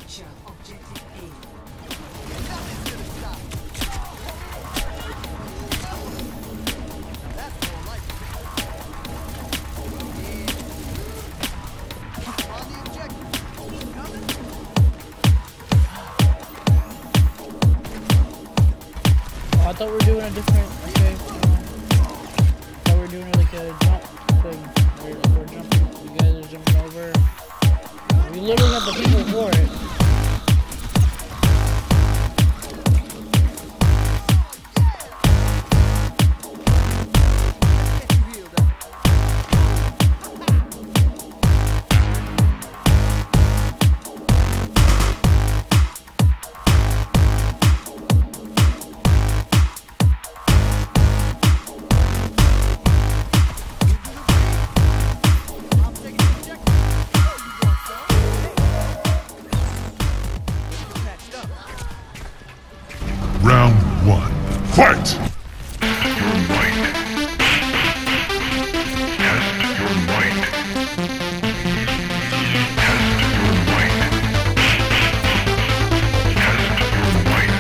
I thought we were doing a different, okay, I thought we were doing like a jump thing, where we're jumping, you guys are jumping over, we literally have the people for it. Round 1. Fight! Test your might. Test your might. Test your might. Test your might.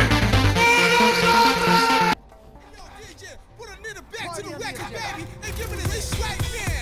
Yo, DJ, put a nigga back to the record, baby, and give it a this right now.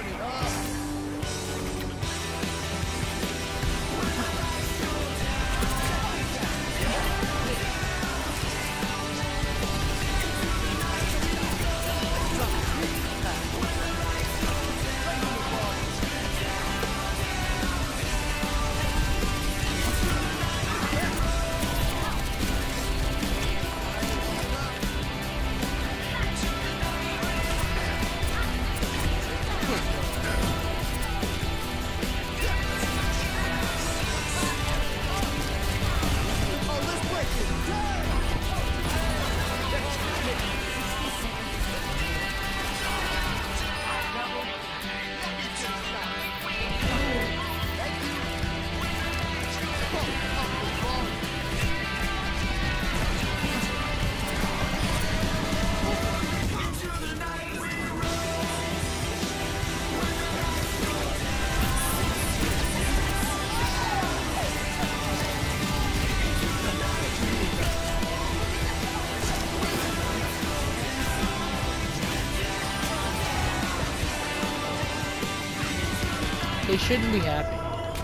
They shouldn't be happy.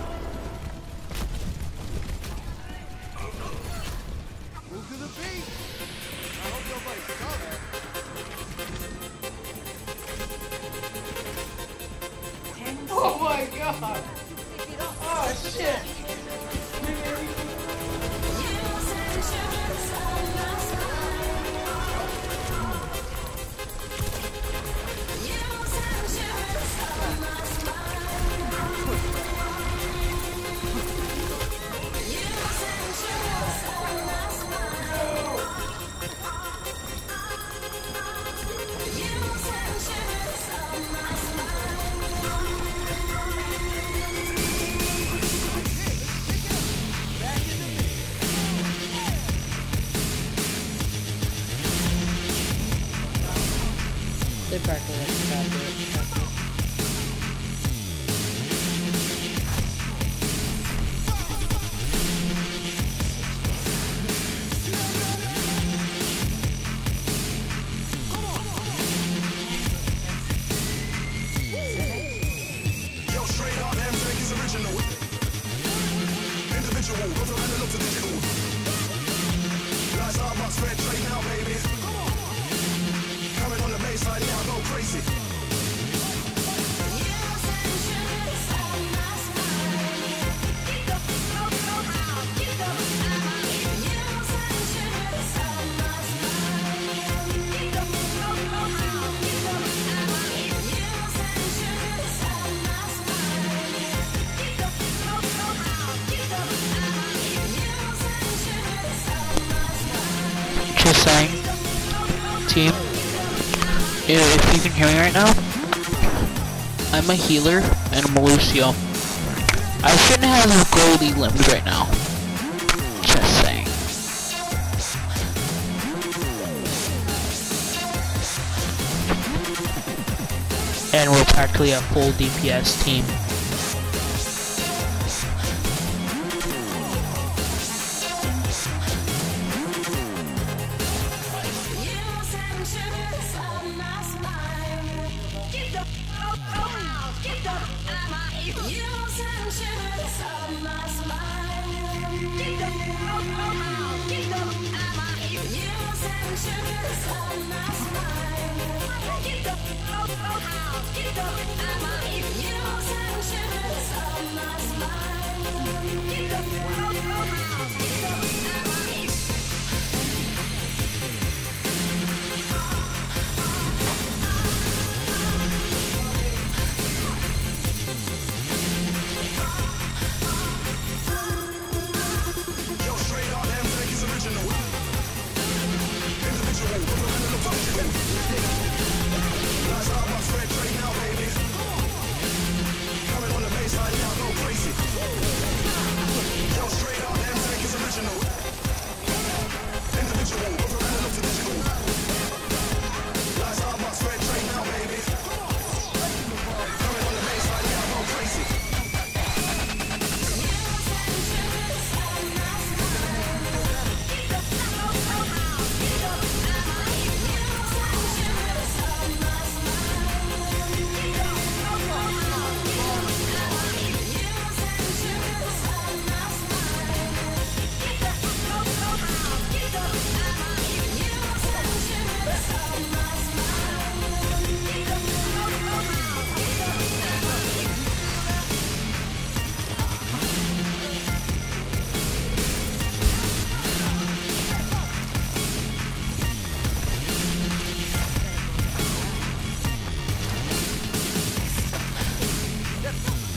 Move to the beat. I hope nobody saw that. Oh my god! Oh shit! They practically have to tap it. Yo, straight up, M-Drake is original. Individual, goes around and looks digital. Lights up, my spread trade now, baby. Coming on the baseline, yeah, I go crazy. Just saying, team, if you can hear me right now, I'm a healer and I'm a Lucio. I shouldn't have Goldie limbs right now. Just saying. And we're practically a full DPS team.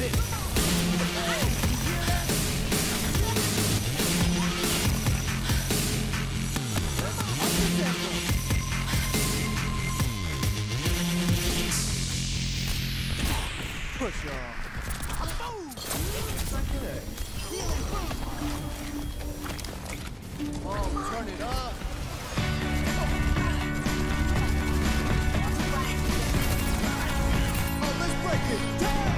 Push on. Oh, turn it up. Oh, let's break it down.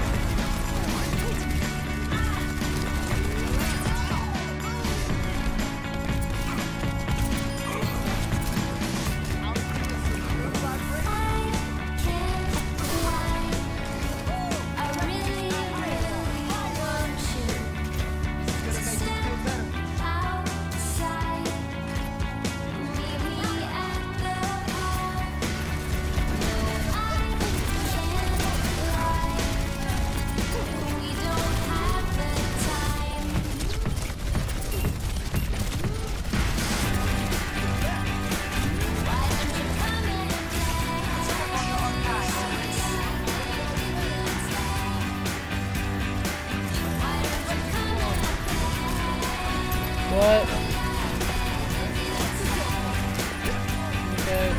What? Okay.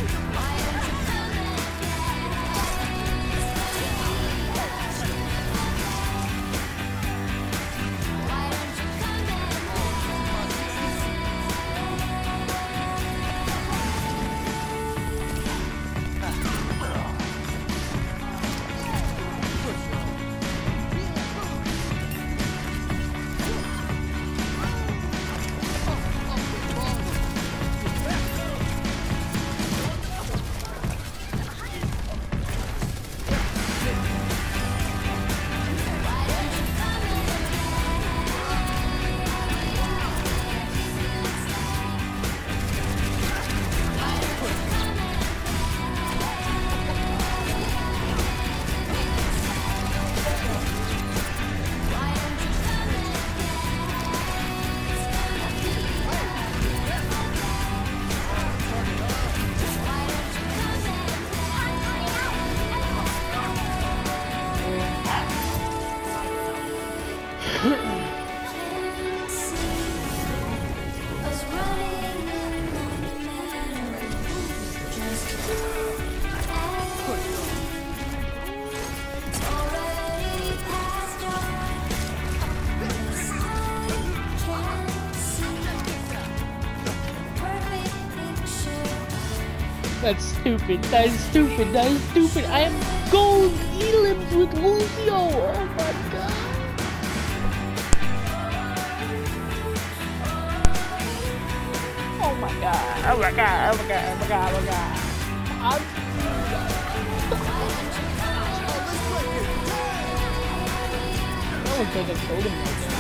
That's stupid. That is stupid. That is stupid. I am gold elims with Lucio. Oh my god. Oh my god. Oh my god. Oh my god. Oh my god. Oh my god. That looks like a golden right there.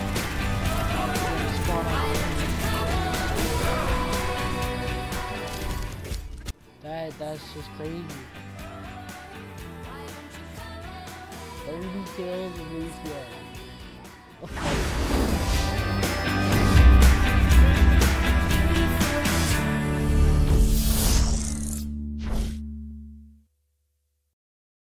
Spawn on. That's just crazy. 30 kills with Lucio.